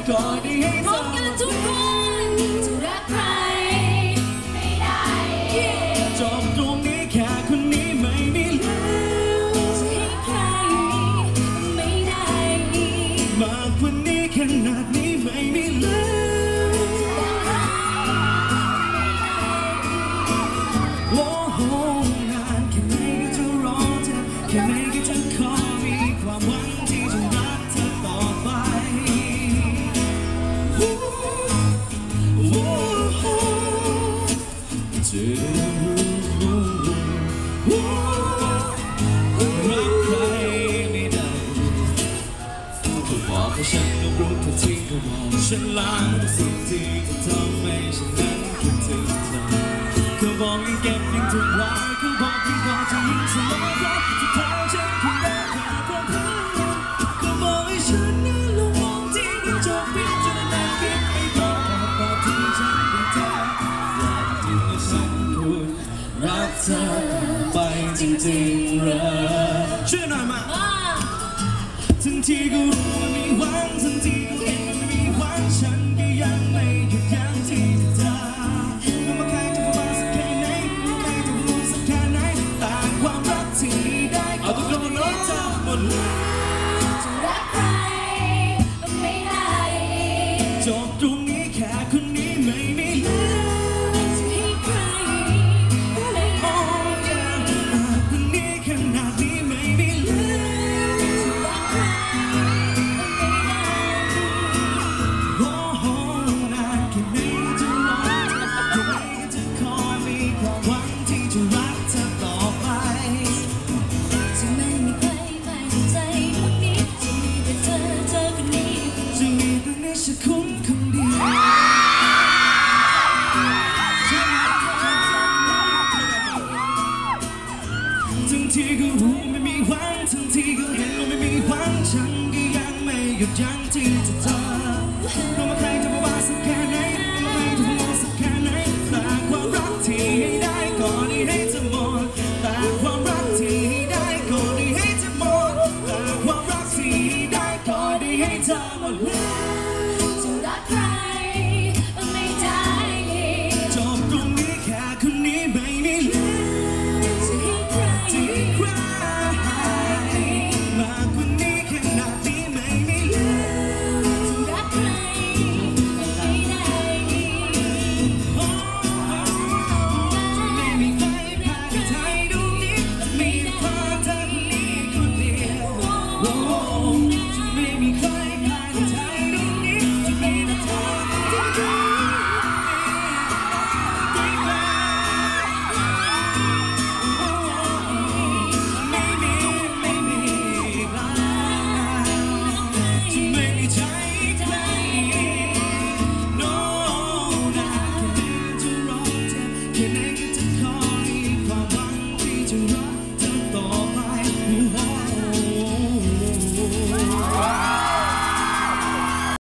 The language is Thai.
ก็ได้ให้เธอพบกันทุกคนจะรักใครไม่ได้จบตรงนี้แค่คนนี้ไม่มีแล้วจะให้ใครไม่ได้มากกว่านี้ขนาดนี้ไม่มีแล้วโอ้โหนานแค่ไหนก็จะรอเธอแค่ไหนก็จะขอมีความหวังที่จะรักเธอต่อไปรักใครไม่ได้ก็บอกให้ฉันต้องรู้ทันทีก็บอกฉันล้างทุกสิ่งที่ทำให้ฉันนั้นคิดถึงเธอเขาบอกให้เก็บยิ่งทุกวันเขาบอกยิ่งกอดจะยิ่งเสมอเพราะสุดท้ายฉันคงได้แค่ความเพื่อนเขาบอกให้ฉันนั้นลงมองที่จบพิจารณาคิดให้พอที่ฉันเป็นเธอที่ฉันควรรักเธอไปจริงๆเลยช่วยหน่อยมาทั้งที่ก็รู้ว่ามีหวังทั้งที่ก็เห็นว่าไม่มีหวังฉันก็ยังไม่หยุดยั้งที่จะเธอไม่ว่าใครจะมาสักแค่ไหนใครจะรู้สักแค่ไหนต่างความรักที่ได้เอาทุกคนรักเธอหมดจะรักใครไม่ได้จบตรงนี้แค่คนนี้ไม่มีแล้วจะให้ใครโอ้ยคนนี้ขนาดนี้ไม่มีแล้วโอ้โหนานแค่ไหนจะรอแค่ไหนก็จะคอยมีความหวังที่จะรักเธอต่อไปจะไม่มีใครภายในใจพวกนี้จะมีแต่เธอคนนี้จะมีแต่นิชคุณคนเดียวทั้งที่ก็รู้ไม่มีหวังทั้งที่ก็เห็นว่าไม่มีหวังฉันก็ยังไม่หยุดยั้งที่จะเธอ